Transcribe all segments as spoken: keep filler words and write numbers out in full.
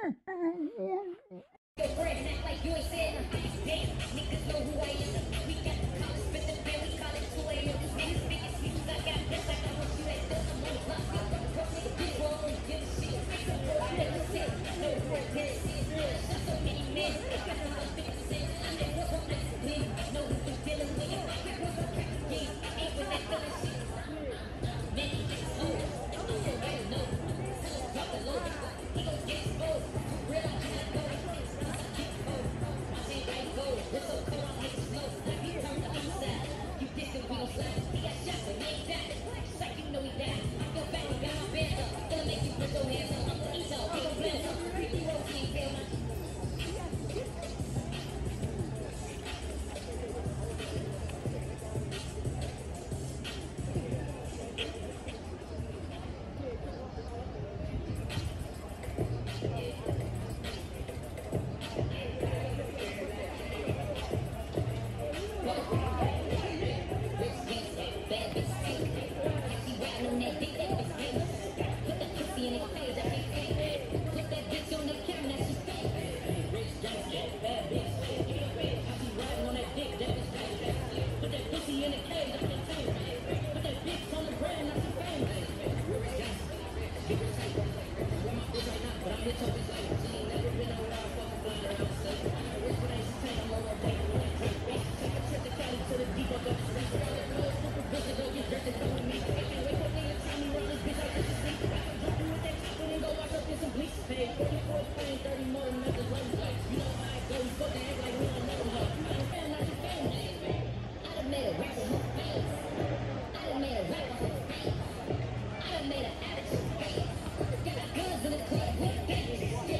Your friend act like you ain't said nothing. Damn, niggas know who I am. We got the college, spit the pen, we call it two A M. Niggas think it's sweet, I got this, I got what you had done. I'm on the block, I'm on the block, nigga, people don't give a shit. I never said, no, this is real. There's so many men, I got them on fifty cent. I never was on that win, know who been dealing with it. I was on crack again, ain't with that feeling shit. Man, he gets old, I don't know. Drop the low, he gon' get exposed. Real, I can't go. It's so cold, I'm making slow. Like he turned the other side. You dissing, we gon' slide. He got shot, but he ain't died. It's like you know he died. I feel back, he got my bands up. Gonna make you put your hands up. I'm gonna eat y'all, he gon' blend up. Pretty roll, he ain't tell my. Got guns in the club with gangs.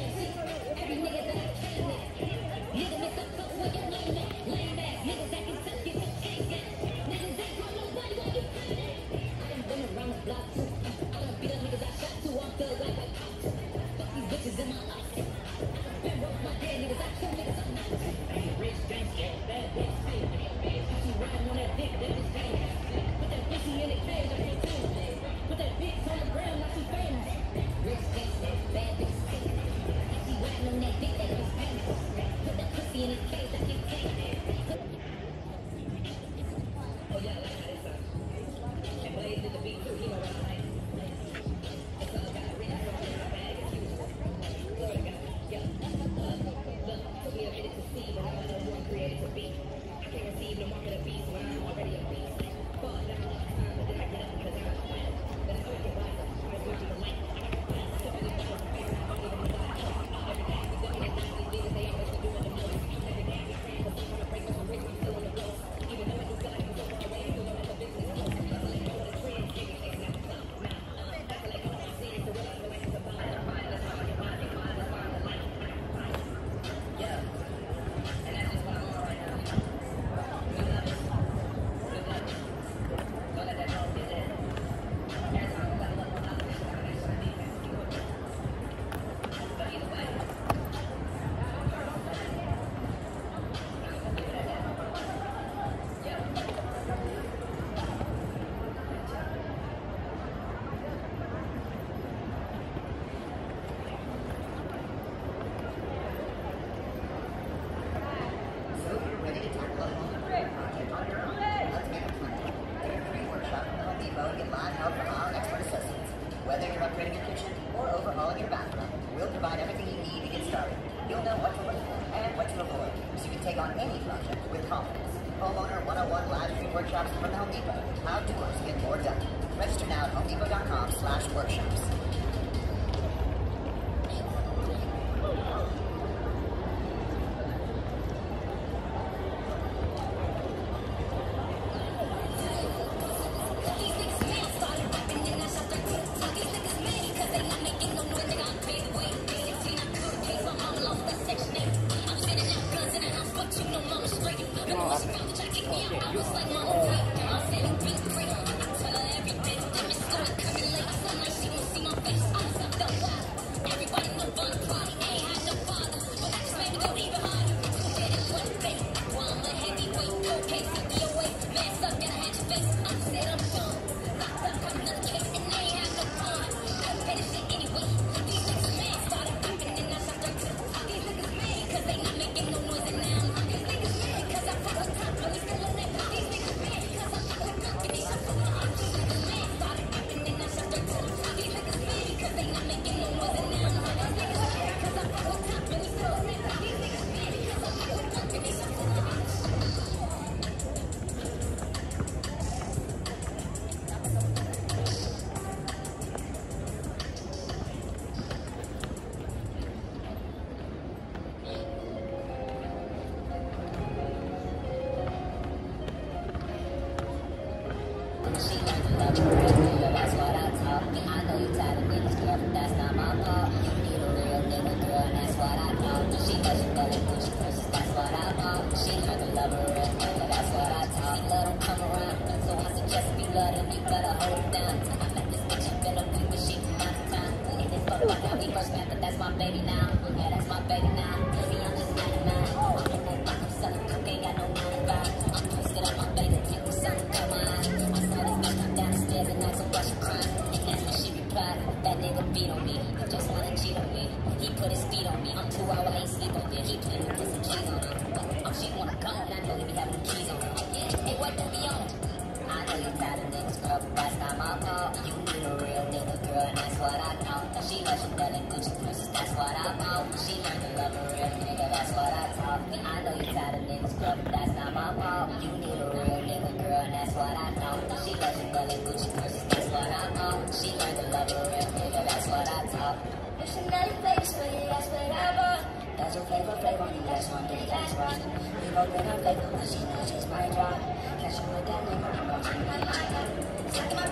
love a real nigga, that's what I talk. And I know you tired of niggas, girl, but that's not my fault. You need a real nigga, girl, and that's what I thought. She knows she feeling Gucci purses, that's what I thought. She learned to love a real nigga, that's what I taught. See, love don't come around, so I suggest if you love them, you better hold it down. I met this bitch up in a week, but she from out of town. And this fuck about how we first met, but that's my baby now. Yeah, that's my baby now. See, I'm just ninety-nine. I'm in that box, I'm selling cocaine, got no nine to five. I'm twisted up my baby, take the sun to come on. I saw this bitch come down the stairs and asked her why she crying. And that's when she replied, that nigga beat on me. He just wanna cheat on me. He put his feet on me. I'm two hours, I ain't sleep on me. He planning to put some cheese on her. Oh, she wanna come, and I know he be having the keys on her. Oh, yeah, hey, what do we on? I know you tired of niggas, girl, but that's not my fault. You need a real nigga, girl, and that's what I thought. She loves you selling Gucci purses, that's what I bought. She learned to love a real nigga, that's what I taught. And I know you tired of niggas, girl, but that's not my fault. You need a real nigga, girl, and that's what I thought. She loves you selling Gucci purses, that's what I bought. She learned to love a real nigga, that's what I taught. Wishing that you play this for you, that's whatever. That's your favorite flavor, you last one, do you last one? We both been unfaithful, but she knows she's my job. Catch you with that nigga, I'm watching my eye.